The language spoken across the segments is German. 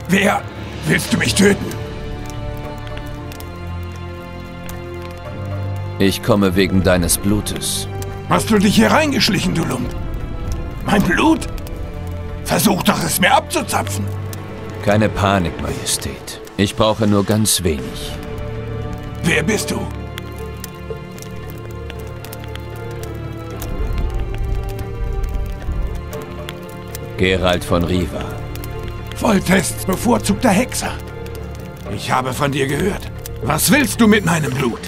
Wer? Willst du mich töten? Ich komme wegen deines Blutes. Hast du dich hier reingeschlichen, du Lump? Mein Blut? Versuch doch, es mir abzuzapfen. Keine Panik, Majestät. Ich brauche nur ganz wenig. Wer bist du? Geralt von Riva. Voltests bevorzugter Hexer. Ich habe von dir gehört. Was willst du mit meinem Blut?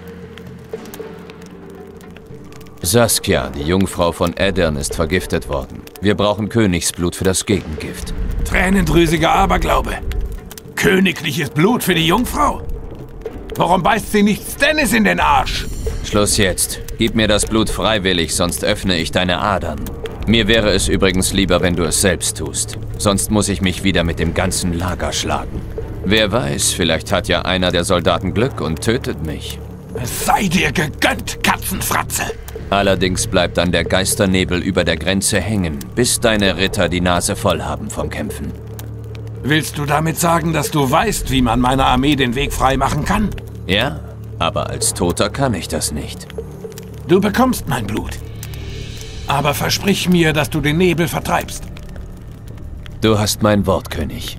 Saskia, die Jungfrau von Aedirn, ist vergiftet worden. Wir brauchen Königsblut für das Gegengift. Tränendrüsiger Aberglaube. Königliches Blut für die Jungfrau? Warum beißt sie nicht Stannis in den Arsch? Schluss jetzt. Gib mir das Blut freiwillig, sonst öffne ich deine Adern. Mir wäre es übrigens lieber, wenn du es selbst tust. Sonst muss ich mich wieder mit dem ganzen Lager schlagen. Wer weiß, vielleicht hat ja einer der Soldaten Glück und tötet mich. Es sei dir gegönnt, Katzenfratze! Allerdings bleibt dann der Geisternebel über der Grenze hängen, bis deine Ritter die Nase voll haben vom Kämpfen. Willst du damit sagen, dass du weißt, wie man meiner Armee den Weg frei machen kann? Ja, aber als Toter kann ich das nicht. Du bekommst mein Blut. Aber versprich mir, dass du den Nebel vertreibst. Du hast mein Wort, König.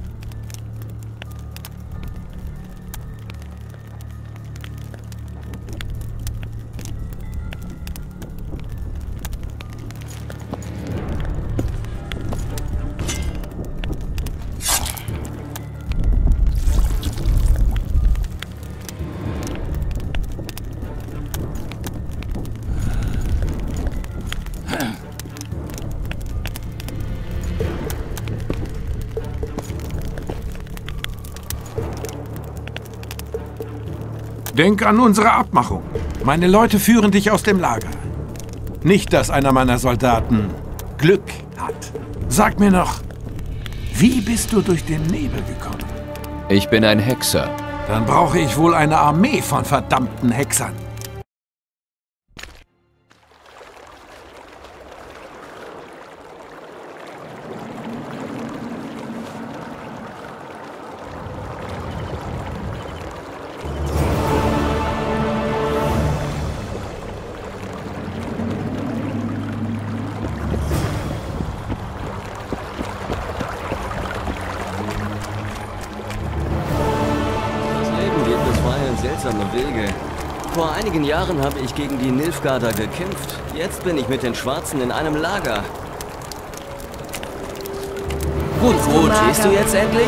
Denk an unsere Abmachung. Meine Leute führen dich aus dem Lager. Nicht, dass einer meiner Soldaten Glück hat. Sag mir noch, wie bist du durch den Nebel gekommen? Ich bin ein Hexer. Dann brauche ich wohl eine Armee von verdammten Hexern. Seltsame Wege. Vor einigen Jahren habe ich gegen die Nilfgaarder gekämpft. Jetzt bin ich mit den Schwarzen in einem Lager. Gut, siehst du jetzt endlich?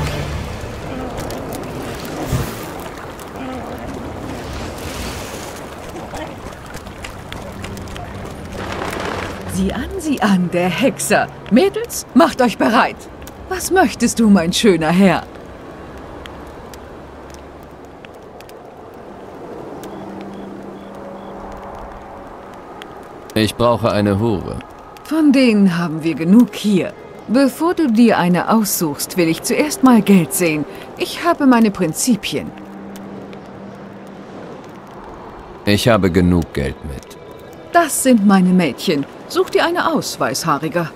Sieh an, der Hexer. Mädels, macht euch bereit. Was möchtest du, mein schöner Herr? Ich brauche eine Hure. Von denen haben wir genug hier. Bevor du dir eine aussuchst, will ich zuerst mal Geld sehen. Ich habe meine Prinzipien. Ich habe genug Geld mit. Das sind meine Mädchen. Such dir eine aus, Weißhaariger.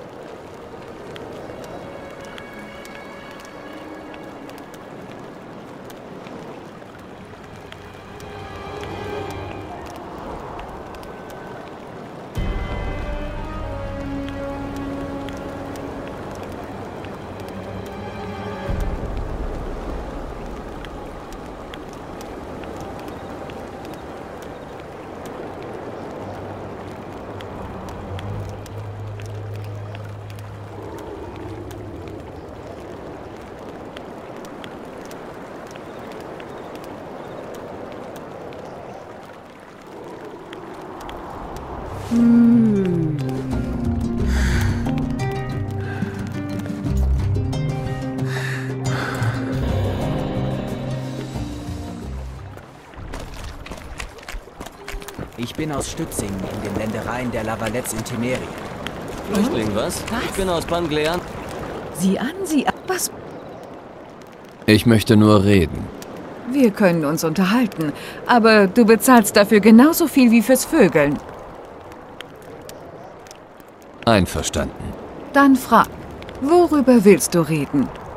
Ich bin aus Stützingen in den Ländereien der Lavalettes in Temerien. Flüchtling, was? Ich bin aus Panglean. Sieh an, was? Ich möchte nur reden. Wir können uns unterhalten, aber du bezahlst dafür genauso viel wie fürs Vögeln. Einverstanden. Dann frag, worüber willst du reden?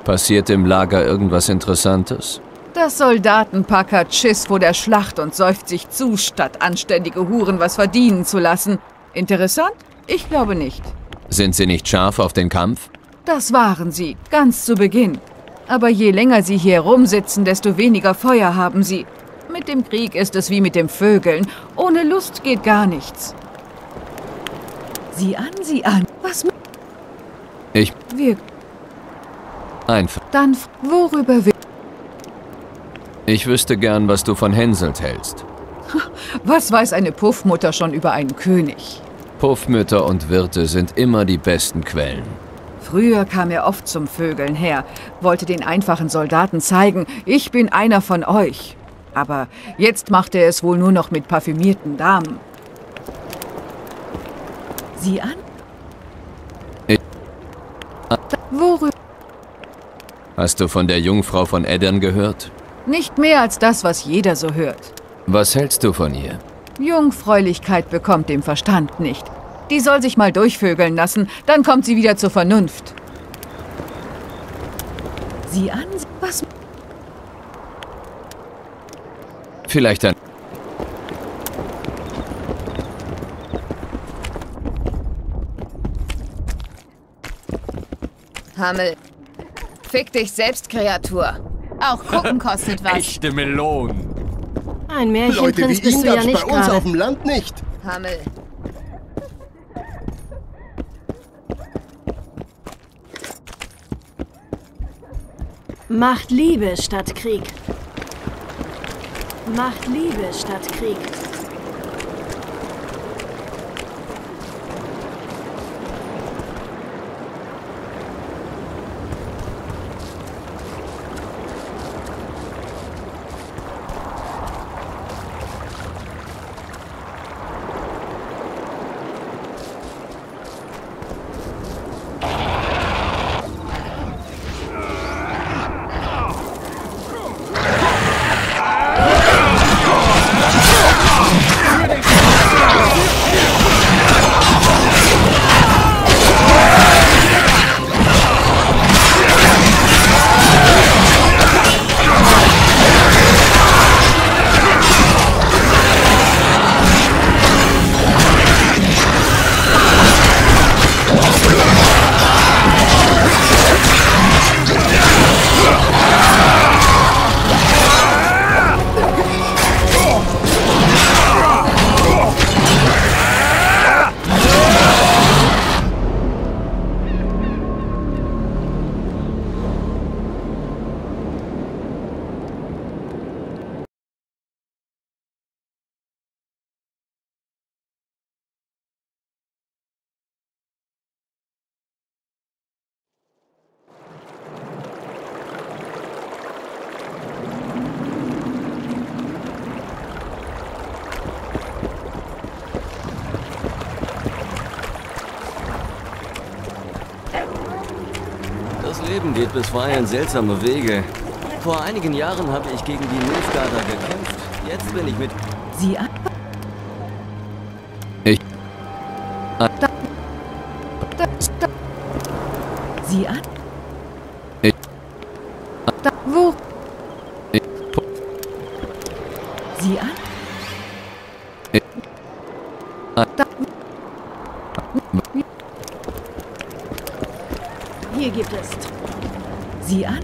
Passiert im Lager irgendwas Interessantes? Das Soldatenpack hat Schiss vor der Schlacht und säuft sich zu, statt anständige Huren was verdienen zu lassen. Interessant? Ich glaube nicht. Sind sie nicht scharf auf den Kampf? Das waren sie, ganz zu Beginn. Aber je länger sie hier rumsitzen, desto weniger Feuer haben sie. Mit dem Krieg ist es wie mit dem Vögeln. Ohne Lust geht gar nichts. Sieh an. Was? Wir... Einfach. Dann, worüber wir... Ich wüsste gern, was du von Henselt hältst. Was weiß eine Puffmutter schon über einen König? Puffmütter und Wirte sind immer die besten Quellen. Früher kam er oft zum Vögeln her, wollte den einfachen Soldaten zeigen, ich bin einer von euch. Aber jetzt macht er es wohl nur noch mit parfümierten Damen. Sieh an. Worüber? Hast du von der Jungfrau von Eddern gehört? Nicht mehr als das, was jeder so hört. Was hältst du von ihr? Jungfräulichkeit bekommt den Verstand nicht. Die soll sich mal durchvögeln lassen, dann kommt sie wieder zur Vernunft. Sieh an, was... Vielleicht ein... Hammel. Fick dich selbst, Kreatur. Auch gucken kostet was. Echte Melonen. Ein Märchenprinz Leute wie bist ihn du ja gab's nicht bei uns auf gerade. dem Land nicht. Hammel. Macht Liebe statt Krieg. Macht Liebe statt Krieg. Das Leben geht bisweilen seltsame Wege. Vor einigen Jahren habe ich gegen die Nilfgaarder gekämpft. Jetzt bin ich mit... Sieh an. Ich... Sieh an. Ich... Wo? Ich... Sieh an. Ich... Hier gibt es. Sieh an.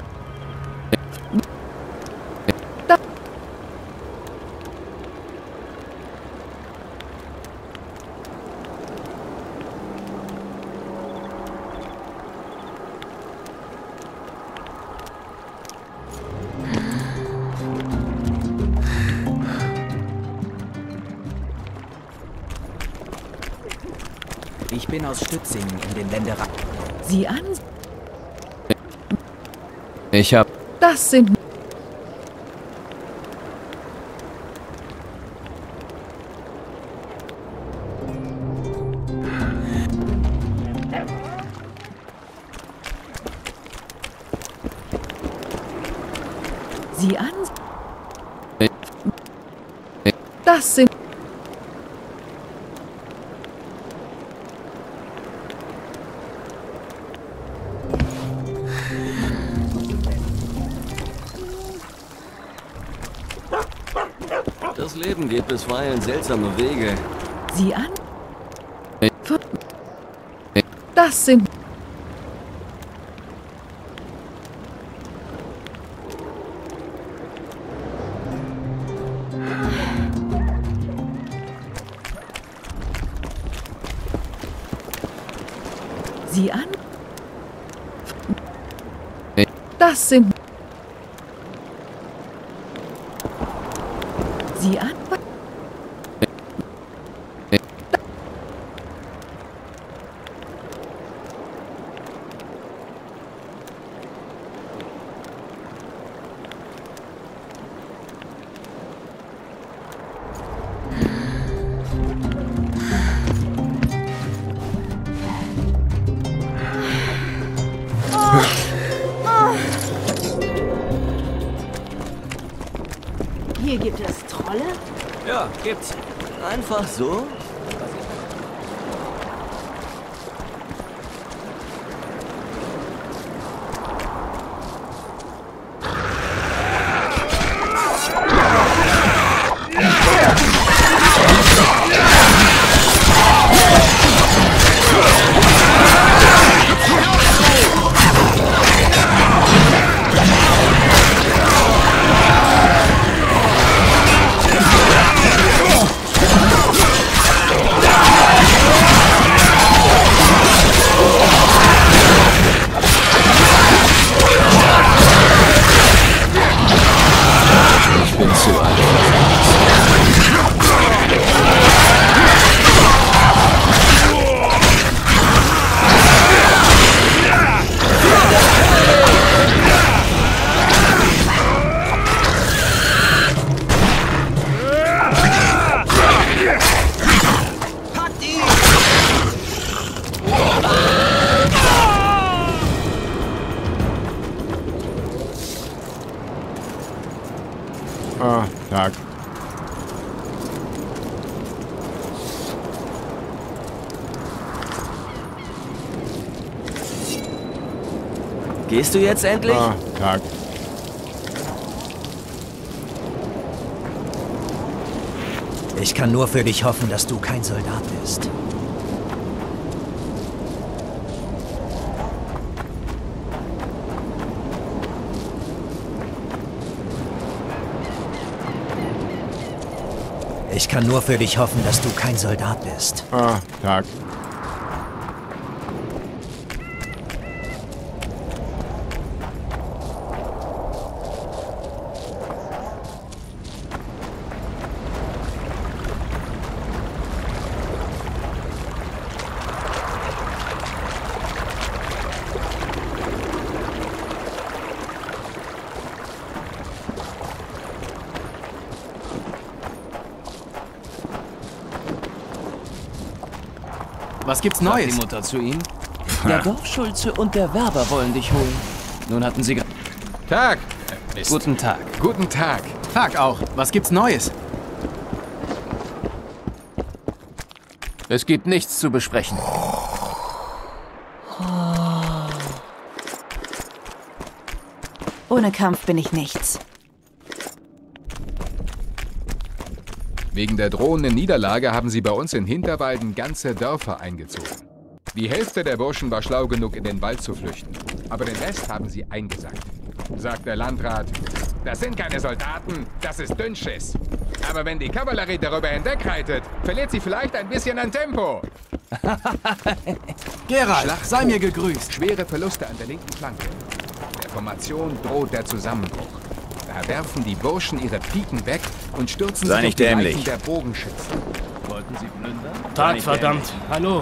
Ich bin aus Stützingen in den Ländereien. Sieh an. Ich hab... Das sind... Sieh an. Das sind... Das Leben geht bisweilen seltsame Wege. Sieh an. Das sind... Sieh an. Das sind... Sieh an. Hier gibt es Trolle? Ja, gibt's. Einfach so? Tag. Gehst du jetzt endlich? Tag. Ich kann nur für dich hoffen, dass du kein Soldat bist. Ich kann nur für dich hoffen, dass du kein Soldat bist. Tag. Was gibt's Neues? Die Mutter zu ihm. Der Dorfschulze und der Werber wollen dich holen. Nun hatten sie... Tag. Guten Tag. Guten Tag. Tag auch. Was gibt's Neues? Es gibt nichts zu besprechen. Ohne Kampf bin ich nichts. Wegen der drohenden Niederlage haben sie bei uns in Hinterwalden ganze Dörfer eingezogen. Die Hälfte der Burschen war schlau genug, in den Wald zu flüchten. Aber den Rest haben sie eingesackt. Sagt der Landrat, das sind keine Soldaten, das ist Dünnschiss. Aber wenn die Kavallerie darüber hinwegreitet, verliert sie vielleicht ein bisschen an Tempo. Geralt, sei mir gegrüßt. Schwere Verluste an der linken Flanke. Der Formation droht der Zusammenbruch. Da werfen die Burschen ihre Piken weg und stürzen sich auf die Leichen der Bogenschützen. Wollten sie plündern? Tag, verdammt. Hallo.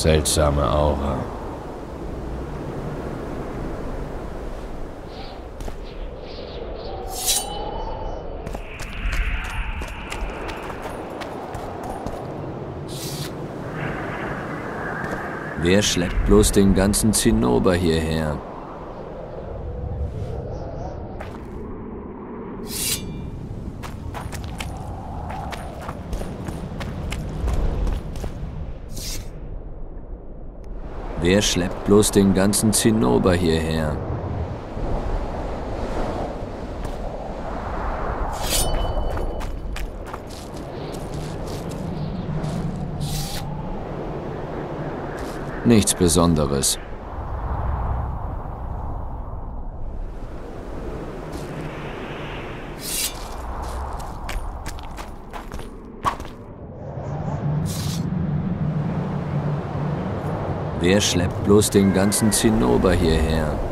Seltsame Aura. Wer schleppt bloß den ganzen Zinnober hierher? Wer schleppt bloß den ganzen Zinnober hierher? Nichts Besonderes. Wer schleppt bloß den ganzen Zinnober hierher?